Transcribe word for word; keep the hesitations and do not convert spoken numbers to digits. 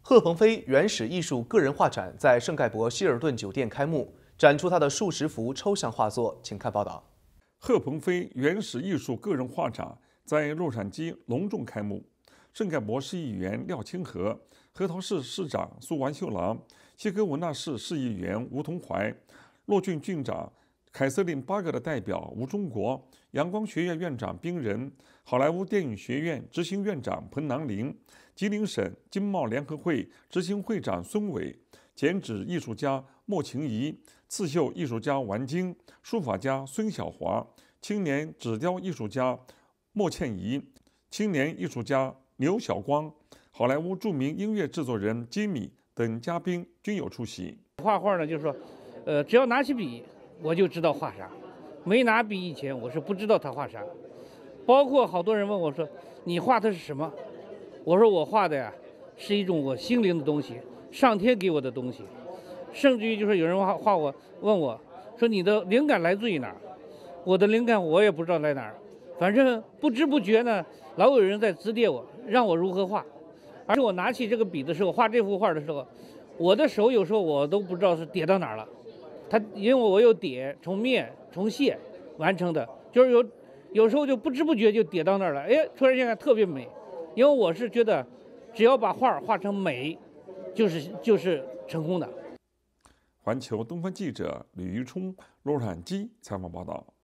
贺鹏飞原始艺术个人画展在圣盖博希尔顿酒店开幕，展出他的数十幅抽象画作。请看报道。 贺鹏飞原始艺术个人画展在洛杉矶隆重开幕。圣盖博市议员廖清和、核桃市市长苏完秀郎、西格文纳市市议员吴同怀、洛郡郡长凯瑟琳巴格的代表吴中国、阳光学院院长冰人、好莱坞电影学院执行院长彭南林、吉林省经贸联合会执行会长孙伟、剪纸艺术家莫晴怡、刺绣艺术家王晶、书法家孙晓华、青年纸雕艺术家莫倩怡、青年艺术家刘晓光、好莱坞著名音乐制作人吉米等嘉宾均有出席。 画画呢，就是说，呃，只要拿起笔，我就知道画啥；没拿笔以前，我是不知道他画啥。包括好多人问我说：“你画的是什么？”我说：“我画的呀，是一种我心灵的东西，上天给我的东西。”甚至于就是有人画画我，问我说：“你的灵感来自于哪儿？”我的灵感我也不知道在哪儿，反正不知不觉呢，老有人在指点我，让我如何画。而且我拿起这个笔的时候，画这幅画的时候，我的手有时候我都不知道是点到哪儿了。它因为我有点从面从线完成的，就是有有时候就不知不觉就点到那儿了，哎，突然间特别美。因为我是觉得，只要把画画成美，就是就是成功的。 环球东方记者吕玉冲洛杉矶采访报道。